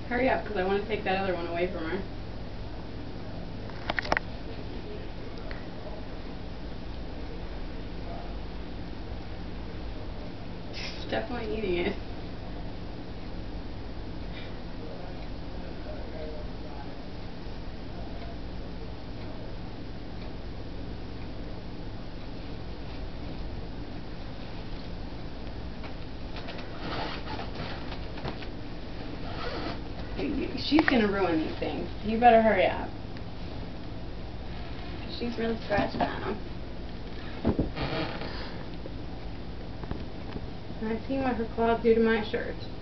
Hurry up, because I want to take that other one away from her. She's definitely eating it. She's going to ruin these things. You better hurry up. She's really scratching on them. And I've seen what her claws do to my shirt.